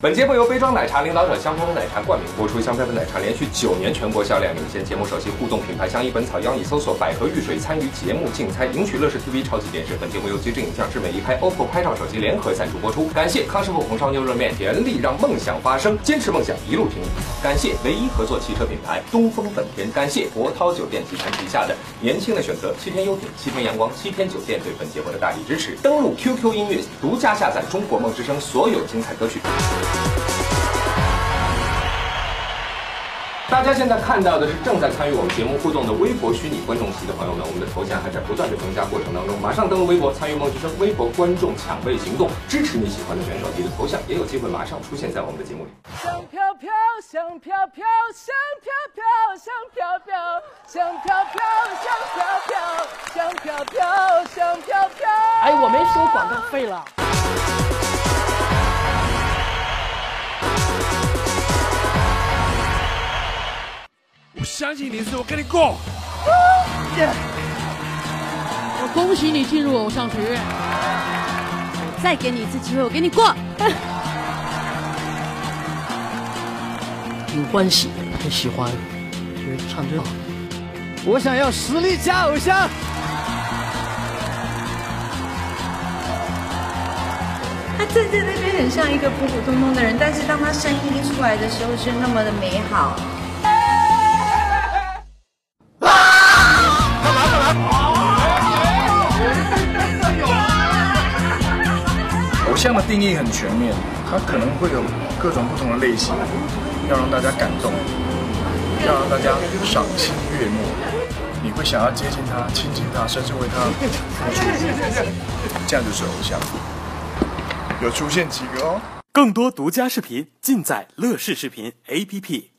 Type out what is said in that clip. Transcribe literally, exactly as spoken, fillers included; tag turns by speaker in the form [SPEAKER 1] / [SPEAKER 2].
[SPEAKER 1] 本节目由杯装奶茶领导者香飘飘奶茶冠名播出，香飘飘奶茶连续九年全国销量领先，节目首席互动品牌相宜本草邀你搜索百合玉水参与节目竞猜，赢取乐视 T V 超级电视。本节目由极致影像智美一拍 O P P O 拍照手机联合赞助播出。感谢康师傅红烧牛肉面，全力让梦想发生，坚持梦想一路平。感谢唯一合作汽车品牌东风本田，感谢国涛酒店集团旗下的年轻的选择七天优品、七天阳光、七天酒店对本节目的大力支持。登录 Q Q 音乐独家下载中国梦之声所有精彩歌曲。大家现在看到的是正在参与我们节目互动的微博虚拟观众席的朋友们，我们的头像还在不断的增加过程当中，马上登录微博参与梦之声微博观众抢位行动，支持你喜欢的选手，你的头像也有机会马上出现在我们的节目里。
[SPEAKER 2] 香飘飘，香飘飘，香飘飘，香飘飘，香飘飘，香飘飘，香飘飘，香飘飘。
[SPEAKER 3] 哎，我没收广告费了。
[SPEAKER 4] 我相信你是我跟你过。
[SPEAKER 3] 我恭喜你进入偶像学院。
[SPEAKER 5] 我再给你一次机会，我给你过。
[SPEAKER 3] 挺欢喜，很喜欢，觉得唱真好。
[SPEAKER 6] 我想要实力加偶像。
[SPEAKER 7] 他站在那边很像一个普普通通的人，但是当他声音一出来的时候，是那么的美好。
[SPEAKER 8] 偶像的定义很全面，它可能会有各种不同的类型，要让大家感动，要让大家赏心悦目，你会想要接近他、亲近他，甚至为他付出，这样就是偶像。有出现几个哦。
[SPEAKER 9] 更多独家视频尽在乐视视频 A P P。